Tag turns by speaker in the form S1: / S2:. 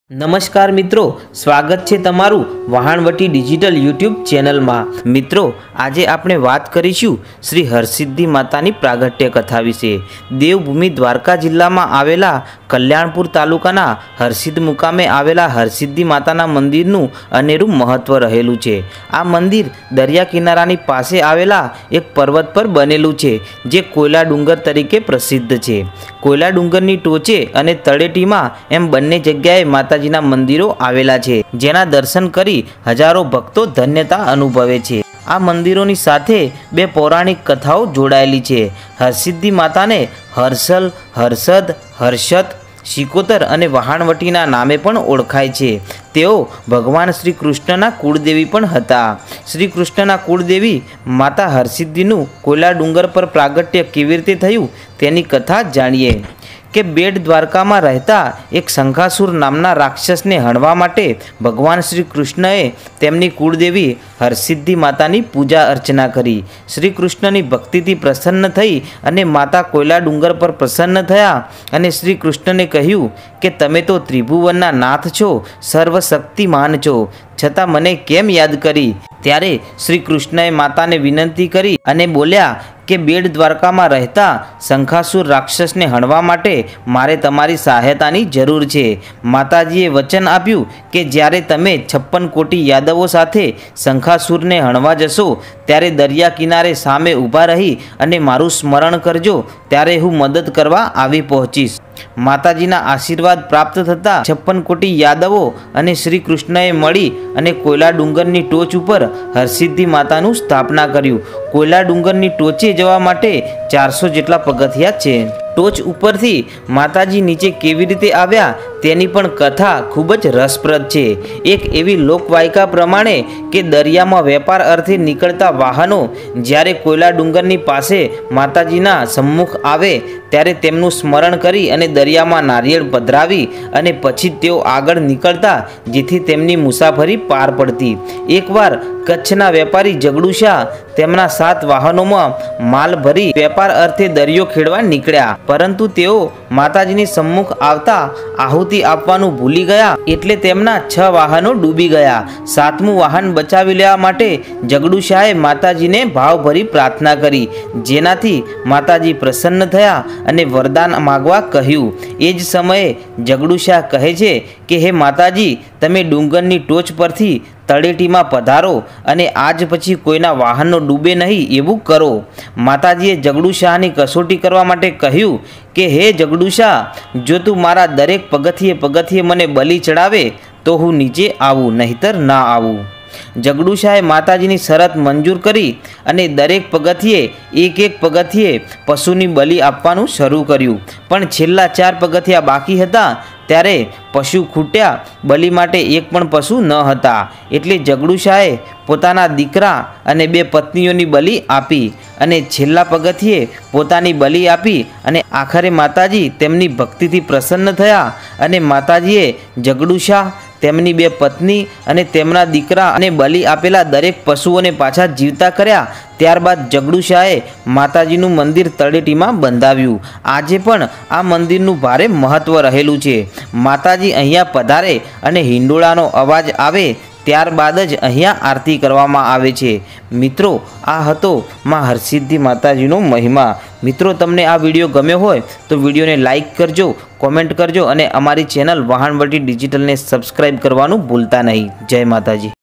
S1: नमस्कार मित्रों, स्वागत है तमारू वहाणवटी डिजिटल यूट्यूब चैनल में। मित्रों, आजे आपणे बात करीशुं श्री हरसिद्धि मातानी प्रागट्य कथा विषे। देवभूमि द्वारका जिल्ला में आवेला कल्याणपुर तालुकाना हरसिद्ध मुकामे आवेला हरसिद्धि माताना मंदिरनुं अनेरू महत्व रहेलुं छे। आ मंदिर दरिया किनारानी पासे आवेला एक पर्वत पर बनेलुं छे, जे कोयला डूंगर तरीके प्रसिद्ध छे। कोयला डूंगरनी टोचे अने तळेटीमां एम बंने जग्याए माताजीना मंदिरो आवेला छे, जेना दर्शन करी हजारों भक्तो धन्यता अनुभवे छे। आ मंदिरोनी साथे बे पौराणिक कथाओ जोड़ायेली छे। हरसिद्धि माताने हर्षल, हर्षद, हर्षत, शिकोतर अने वहाणवटीना नामे पण ओळखाय छे। तेओ भगवान श्री कृष्णना कुळदेवी पण हता। श्री कृष्णना कुळदेवी माता हरसिद्धिनुं कोयला डूंगर पर प्रागट्य केवी रीते थयुं तेनी कथा जाणीए के बेट द्वारका में रहता एक शंखासुर नामना राक्षस ने हणवा माटे भगवान श्री कृष्णए तेमनी कुळदेवी हरसिद्धि मातानी पूजा अर्चना करी। श्री कृष्णनी भक्तिथी प्रसन्न थई अने माता कोयला डूंगर पर प्रसन्न थया अने श्री कृष्णने कह्युं के तमे तो त्रिभुवनना नाथ छो, सर्वशक्तिमान छो, छतां मने केम याद करी। त्यारे श्री कृष्णए माताने विनंती करी अने बोल्या के बेट द्वारका में रहता शंखासुर राक्षस ने हणवा माटे मारे तमारी सहायतानी जरूर छे। माताजीए वचन आप्युं के ज्यारे तमे 56 कोटी यादवों साथे शंखासुर ने हणवा जशो त्यारे दरिया किनारे सामे ऊभा रही अने मारुं स्मरण करजो, त्यारे हूँ मदद करवा आवी पहोंचीश। माताजीना आशीर्वाद प्राप्त थता 56 कोटी यादवों अने श्री कृष्णए मळी अने कोयला डूंगरनी टोच उपर हरसिद्धि मातानुं स्थापना कर्युं। कोयला डूंगरनी टोचे जवा माटे 400 जेटला पगथिया छे। टोच उपरथी माताजी नीचे केवी रीते आव्या तेनी पण कथा खूब ज रसप्रद छे। एक एवी लोकवायका प्रमाणे के दरियामां वेपार अर्थे निकळता वाहनो ज्यारे कोयला डूंगरनी पासे माताजीना सम्मुख आवे त्यारे तेमनुं स्मरण करी अने दरियामां नारिયેળ पधरावी अने पछी तेओ आगळ निकळता, जेथी तेमनी मुसाफरी पार पड़ती। एकवार कच्छना वेपारी जगड़ूशा तेमना 7 वाहनोमां माल भरी वेपार अर्थे दरियो खेडवा निकळ्या, परंतु तेओ माताजीनी सम्मुख आवता आहुति आपवानुं भूली गया एटले तेमना 6 वाहनो डूबी गया। 7मुं वाहन बचावी लेवा माटे जगड़ूशाए माताजीने भावभरी प्रार्थना करी, जेनाथी माताजी प्रसन्न थया अने वरदान मागवा कह्युं। ए ज समये जगड़ूशा कहे छे के हे माताजी, तमे डूंगरनी टोच परथी तळेटी में पधारो अने आज पछी कोईना वाहननो डूबे नहीं एवुं करो। माताजीए जगड़ूशाहनी कसोटी करवा माटे कह्युं के हे जगड़ूशाह, जो तू मारा दरेक पगथिये पगथिये मने बलि चढ़ावे तो हूँ नीचे आवुं, नहीतर ना आवुं। जगड़ूशाए माताजीनी शरत मंजूर करी अने दरेक पगथिये एक पगथिये पशुनी बलि आपवानुं शरू कर्युं, पण छेल्ला 4 पगथिया बाकी हता त्यारे पशु खूट्या, बलि माटे एक पण पशु न हता। एटले जगड़ूशाए पोताना दीकरा अने 2 पत्नीओनी बलि आपी अने छेल्ला पगथिये पोतानी बलि आपी अने आखरे माताजी तेमनी भक्तिथी प्रसन्न थया अने माताजीए जगड़ूशाह, तेमनी 2 पत्नी अने तेमना दीकरा अने बलि आपेला दरेक पशुओने पाछा जीवता कर्या। त्यारबाद जगड़ूशाए माताजीनुं मंदिर तळेटीमां बंधाव्युं। आजे पण आ मंदिरनुं भारे महत्व रहेलुं छे। माताजी अहींया पधारे अने हिंडोळानो अवाज आवे त्यारबाद ज अहींया आरती करवामां आवे छे। मित्रों, आ हतो मां हरसिद्धि माताजीनो महिमा। मित्रों, तमने आ विडियो गम्यो होय तो विडियोने लाइक करजो, कॉमेंट करजो अने अमारी चेनल वहाणवटी डिजिटल ने सब्सक्राइब करवानुं भूलता नहीं। जय माताजी।